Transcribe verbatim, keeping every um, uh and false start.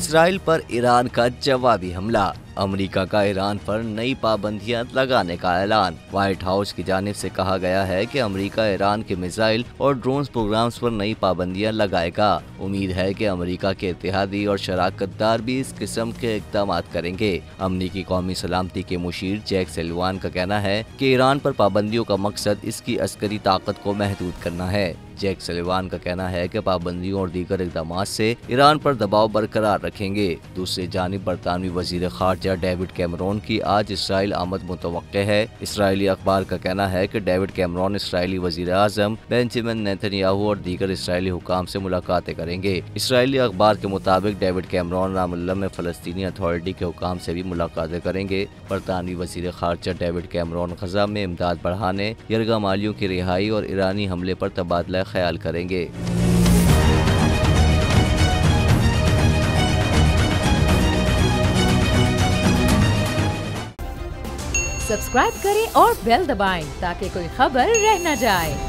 Israel पर Iran का जवाबी हमला। अमेरिका का ईरान पर नई पाबंदियां लगाने का ऐलान। व्हाइट हाउस की जानिब से कहा गया है कि अमेरिका ईरान के मिसाइल और ड्रोन प्रोग्राम्स पर नई पाबंदियां लगाएगा। उम्मीद है कि अमेरिका के इत्तेहादी और शराकतदार भी इस किस्म के इक़दाम करेंगे। अमेरिकी कौमी सलामती के मुशीर जैक सलिवान का कहना है कि ईरान पर पाबंदियों का मकसद इसकी अस्करी ताकत को महदूद करना है। जैक सलिवान का कहना है कि पाबंदियों और दीगर इक़दाम से ईरान पर दबाव बरकरार रखेंगे। दूसरी जानिब बरतानवी वज़ीर ख़ारजा डेविड कैमरून की आज इसराइल आमद मुतवक्के है। इसराइली अखबार का कहना है कि डेविड कैमरून इसराइली वज़ीर आज़म बेंजामिन नेतन्याहू और दीगर इसराइली हुकाम से मुलाकातें करेंगे। इसराइली अखबार के मुताबिक डेविड कैमरून रामल्ला में फ़लस्तीनी अथॉरिटी के हुकाम से भी मुलाकातें करेंगे। बरतानवी वज़ीर ख़ारजा डेविड कैमरून ग़ज़ा में इमदाद बढ़ाने, यरगमालियों की रिहाई और ईरानी हमले पर तबादला ख्याल करेंगे। सब्सक्राइब करें और बेल दबाएं ताकि कोई खबर रह न जाए।